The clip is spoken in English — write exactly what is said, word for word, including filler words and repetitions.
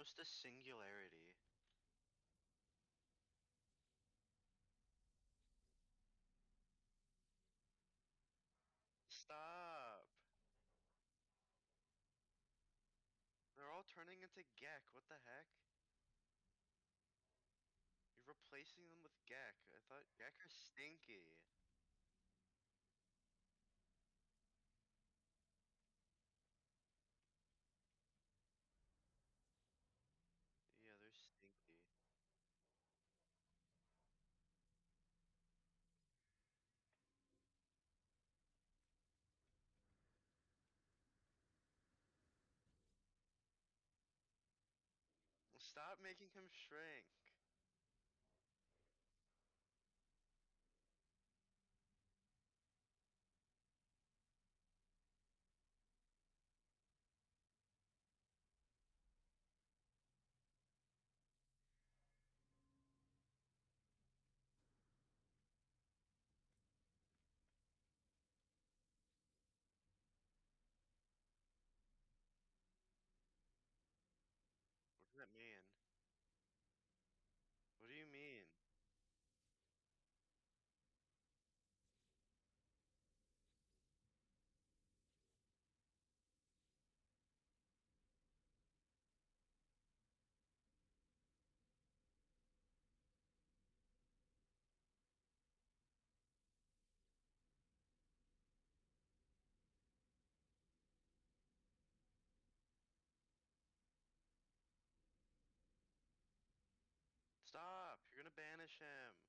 close to singularity. Stop! They're all turning into Gek, what the heck? You're replacing them with Gek. I thought Gek are stinky. Yeah, they're stinky. Stop making him shrink. What does that mean? What do you mean? Stop! You're gonna banish him.